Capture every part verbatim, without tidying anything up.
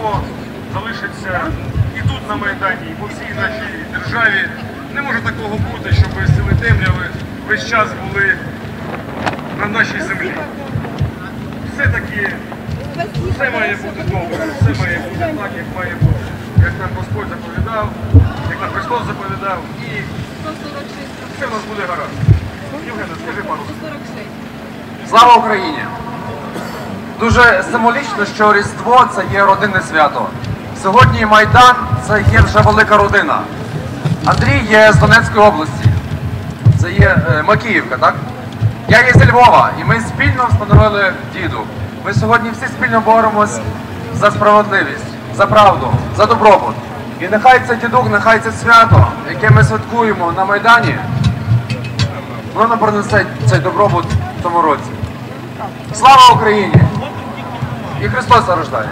залишиться і тут на Майдані, і по всій нашій державі. Не може такого бути, щоб сили темряви весь час були на нашій землі. Все-таки все має бути добре, все має бути так, як має бути. Як нам Господь заповідав, як нам Христос заповідав, і все в нас буде гаразд. Євгене, скажи пару. Слава Україні! Дуже символічно, що Різдво – це є родинне свято. Сьогодні Майдан – це є вже велика родина. Андрій є з Донецької області. Це є е, Макіївка, так? Я є зі Львова, і ми спільно встановили діду. Ми сьогодні всі спільно боремось за справедливість, за правду, за добробут. І нехай це дідух, нехай це свято, яке ми святкуємо на Майдані, воно принесе цей добробут в цьому році. Слава Україні! І Христос рождає!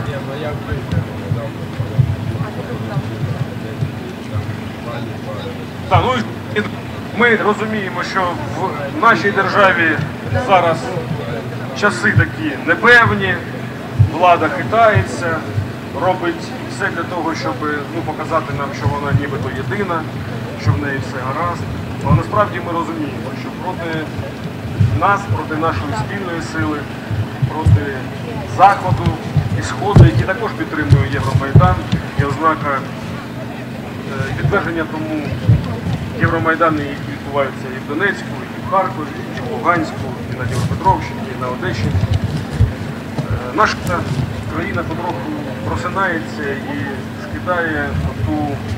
Так, ну і ми розуміємо, що в нашій державі зараз часи такі непевні, влада хитається, робить все для того, щоб ну, показати нам, що вона нібито єдина, що в неї все гаразд. Але насправді ми розуміємо, що проти нас, проти нашої спільної сили, проти Заходу і Сходу, які також підтримують Євромайдан, є ознака підтвердження тому Євромайдани, які відбуваються і в Донецьку, і в Харкові, і в Луганську, і на Дніпропетровщині, і на Одещині. Наша країна потроху просинається і скидає ту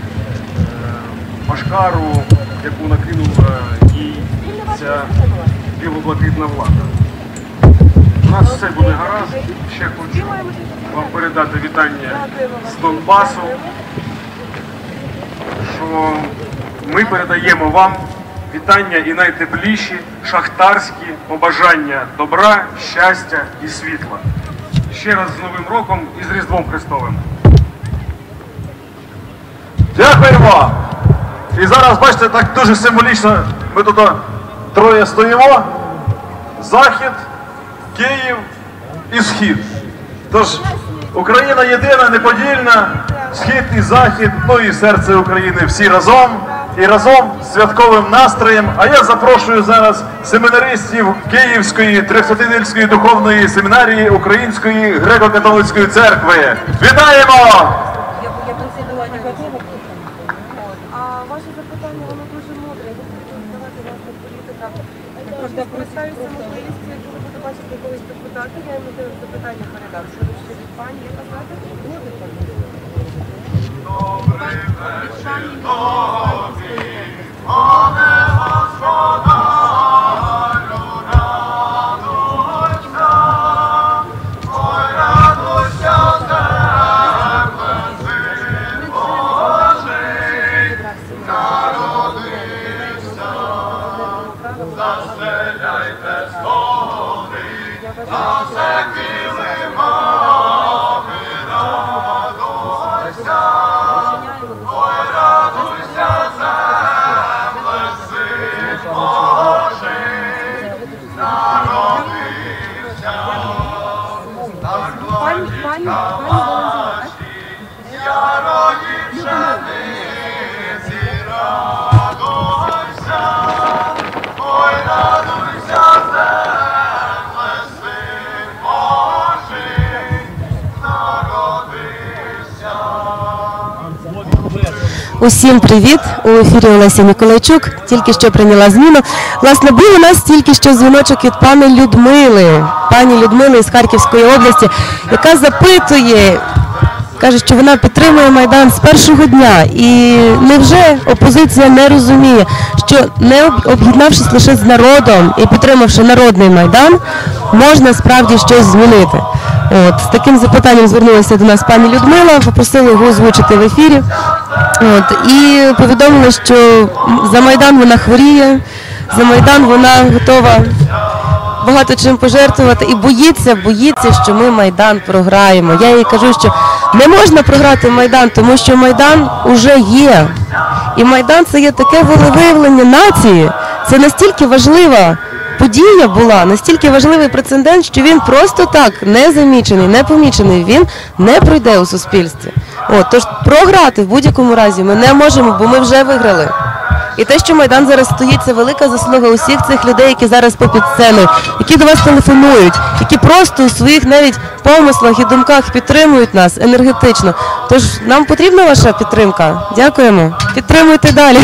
машкару, яку накинула їй ця біло-блакитна влада. У нас все буде гаразд. Ще хочу вам передати вітання з Донбасу, що ми передаємо вам вітання і найтепліші шахтарські побажання добра, щастя і світла. Ще раз з Новим роком і з Різдвом Христовим. Дякуємо! І зараз, бачите, так дуже символічно, ми тут троє стоїмо. Захід, Київ і Схід. Тож, Україна єдина, неподільна, Схід і Захід, ну і серце України всі разом. І разом з святковим настроєм. А я запрошую зараз семінаристів Київської Трьохсотинільської духовної семінарії Української греко-католицької церкви. Вітаємо! А ваше запитання, воно дуже мудре. Я хочу задавати вас до політика. Просто користаюся можливістю, якщо ви будете бачити колись депутати, я йому це запитання передам. Що ви ще від пані, яка знати, буде там. Добрий вечір тобі, пане Господа. Заселяйте столи, засекли мами, радуйся, ой, радуйся, земле, син Божий, народився, так плодіка ваші, ярої пшениці, радуйся. Ой, радуйся, земле, син Божий, народився. Усім привіт! У ефірі Олеся Ніколайчук. Тільки що прийняла зміну. Власне, був у нас тільки що дзвіночок від пані Людмили. Пані Людмили із Харківської області, яка запитує, каже, що вона підтримує Майдан з першого дня. І невже опозиція не розуміє, що не об'єднавшись лише з народом і підтримавши народний Майдан, можна справді щось змінити? От, з таким запитанням звернулася до нас пані Людмила, попросили його озвучити в ефірі. От, і повідомили, що за Майдан вона хворіє, за Майдан вона готова багато чим пожертвувати і боїться, боїться, що ми Майдан програємо. Я їй кажу, що не можна програти Майдан, тому що Майдан уже є. І Майдан – це є таке волевиявлення нації, це настільки важлива подія. подія була настільки важливий прецедент, що він просто так не замічений, не помічений, він не пройде у суспільстві. От, тож програти в будь-якому разі ми не можемо, бо ми вже виграли. І те, що Майдан зараз стоїть, це велика заслуга усіх цих людей, які зараз попід сценою, які до вас телефонують, які просто у своїх навіть помислах і думках підтримують нас енергетично. Тож нам потрібна ваша підтримка. Дякуємо. Підтримуйте далі.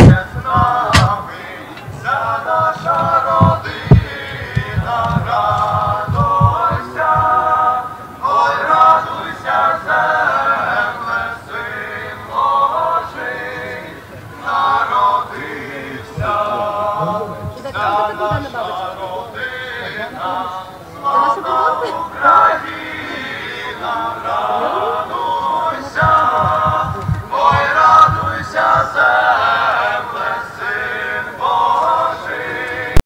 Це наша